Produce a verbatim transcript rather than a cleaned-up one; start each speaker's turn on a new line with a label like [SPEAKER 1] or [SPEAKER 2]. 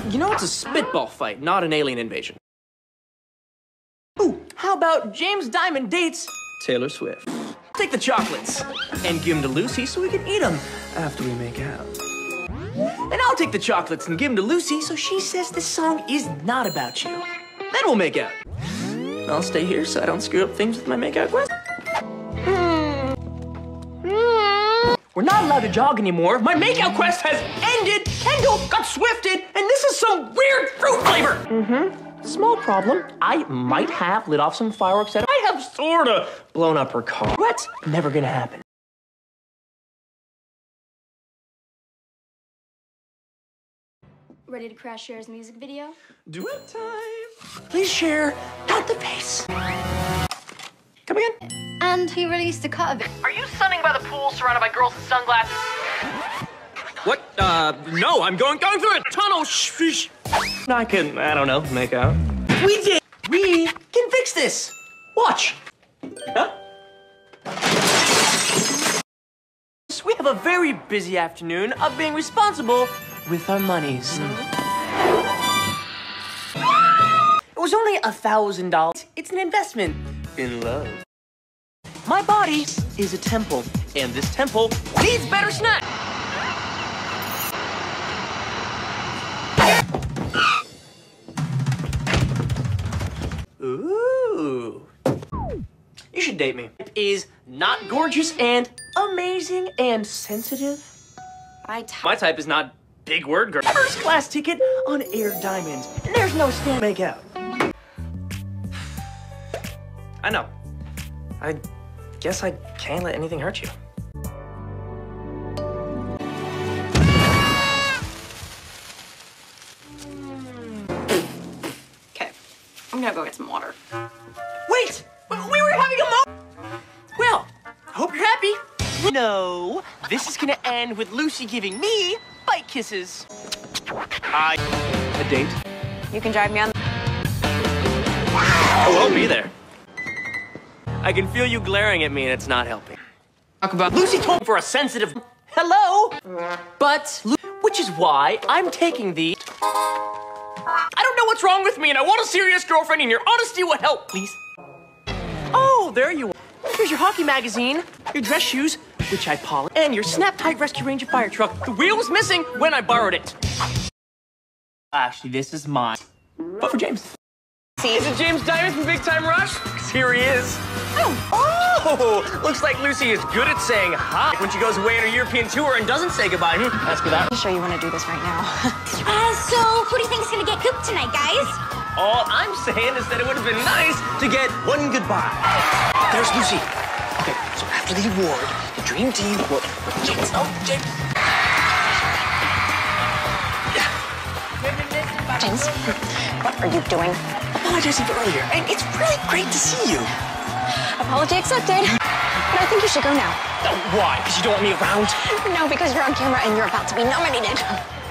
[SPEAKER 1] You know, it's a spitball fight, not an alien invasion. Ooh, how about James Diamond dates Taylor Swift? Take the chocolates and give them to Lucy so we can eat them after we make out. And I'll take the chocolates and give them to Lucy so she says this song is not about you. Then we'll make out. I'll stay here so I don't screw up things with my makeout quest. We're not allowed to jog anymore. My makeout quest has ended. Kendall got swifted, and this is some weird fruit flavor. Mm-hmm. Small problem. I might have lit off some fireworks that I have sorta blown up her car. What's never gonna happen?
[SPEAKER 2] Ready to crash Cher's music video?
[SPEAKER 1] Duet time. Please share, not the face. Come again?
[SPEAKER 2] And he released a cut of it.
[SPEAKER 1] Are you sunning by the pool surrounded by girls with sunglasses? What? Uh, no, I'm going going through a tunnel. Shh, shh. I can, I don't know, make out. We did. We can fix this. Watch. Huh? We have a very busy afternoon of being responsible with our monies. It was only a thousand dollars. It's an investment in love. My body is a temple, and this temple needs better snacks. Ooh. You should date me. It is not gorgeous and amazing and sensitive.
[SPEAKER 2] My type.
[SPEAKER 1] My type is not big word girl. First class ticket on Air Diamond. And there's no stand make out. I know. I guess I can't let anything hurt you.
[SPEAKER 2] Okay, I'm gonna go get some water.
[SPEAKER 1] Wait! We were having a mo- Well, I hope you're happy. No, this is gonna end with Lucy giving me bite kisses. I... A date?
[SPEAKER 2] You can drive me on.
[SPEAKER 1] Oh, I'll be there. I can feel you glaring at me and it's not helping. Talk about Lucy told me for a sensitive hello, but which is why I'm taking the I don't know what's wrong with me and I want a serious girlfriend and your honesty will help, please. Oh, there you are. Here's your hockey magazine, your dress shoes, which I polished, and your Snap-Tight Rescue Ranger fire truck. The wheel was missing when I borrowed it. Actually, this is mine, but for James. See, is it James Diamond from Big Time Rush? 'Cause here he is. Oh, looks like Lucy is good at saying hi when she goes away on her European tour and doesn't say goodbye. Hmm, ask her that.
[SPEAKER 3] I'm sure you want to do this right now.
[SPEAKER 4] uh, so who do you think is gonna get cooked tonight, guys?
[SPEAKER 1] All I'm saying is that it would have been nice to get one goodbye. There's Lucy. Okay, so after the award, the dream team will... James, oh, James.
[SPEAKER 3] James, what are you doing?
[SPEAKER 1] Apologizing for earlier, and it's really great to see you.
[SPEAKER 3] Apology accepted. But I think you should go now.
[SPEAKER 1] Uh, why? Because you don't want me around?
[SPEAKER 3] No, because you're on camera and you're about to be nominated.